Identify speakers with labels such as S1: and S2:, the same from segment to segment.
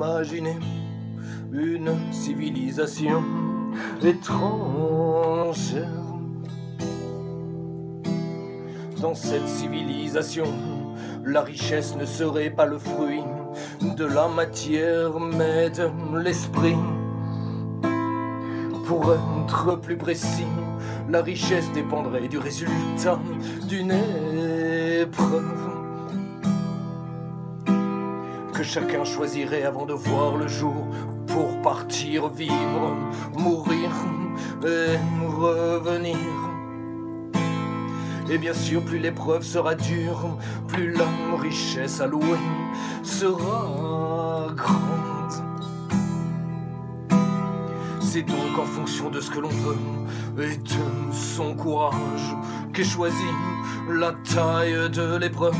S1: imaginez une civilisation étrangère. Dans cette civilisation, la richesse ne serait pas le fruit de la matière, mais de l'esprit. Pour être plus précis, la richesse dépendrait du résultat d'une épreuve que chacun choisirait avant de voir le jour pour partir, vivre, mourir et revenir. Et bien sûr, plus l'épreuve sera dure, plus la richesse allouée sera grande. C'est donc en fonction de ce que l'on veut et de son courage qu'est choisie la taille de l'épreuve.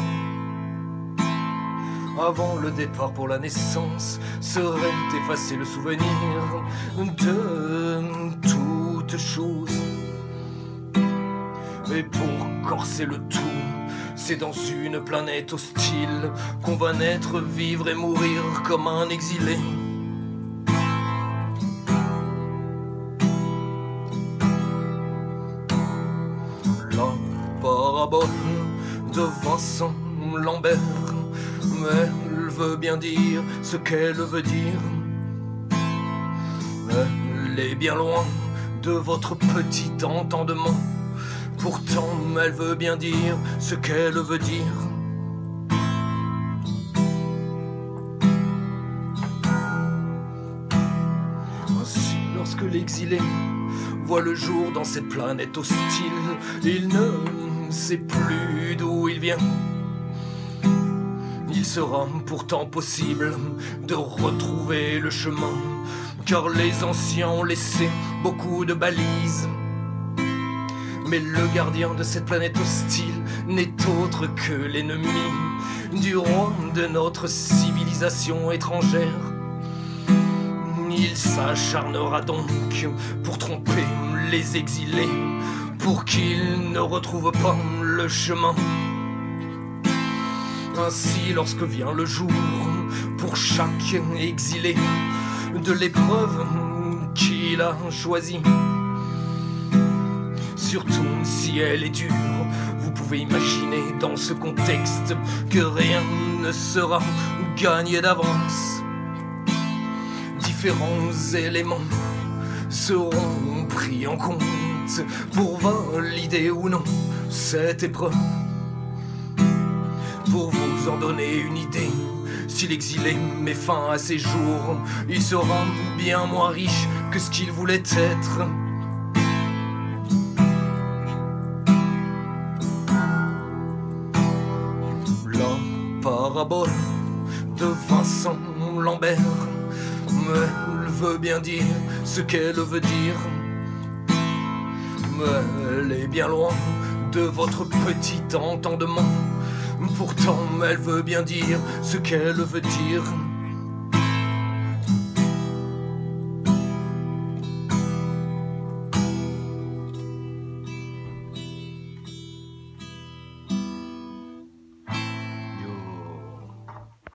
S1: Avant le départ pour la naissance, serait effacé le souvenir de toute chose. Et pour corser le tout, c'est dans une planète hostile qu'on va naître, vivre et mourir comme un exilé. La parabole de Vincent Lambert, mais elle veut bien dire ce qu'elle veut dire. Elle est bien loin de votre petit entendement. Pourtant, elle veut bien dire ce qu'elle veut dire. Ainsi, lorsque l'exilé voit le jour dans cette planète hostile, il ne sait plus d'où il vient. Il sera pourtant possible de retrouver le chemin, car les anciens ont laissé beaucoup de balises. Mais le gardien de cette planète hostile n'est autre que l'ennemi du roi de notre civilisation étrangère. Il s'acharnera donc pour tromper les exilés, pour qu'ils ne retrouvent pas le chemin. Ainsi, lorsque vient le jour pour chaque exilé de l'épreuve qu'il a choisie, surtout si elle est dure, vous pouvez imaginer dans ce contexte que rien ne sera gagné d'avance. Différents éléments seront pris en compte pour valider ou non cette épreuve. Pour vous en donner une idée, si l'exilé met fin à ses jours, il sera bien moins riche que ce qu'il voulait être. La parabole de Vincent Lambert, mais elle veut bien dire ce qu'elle veut dire. Mais elle est bien loin de votre petit entendement. Pourtant, elle veut bien dire ce qu'elle veut dire.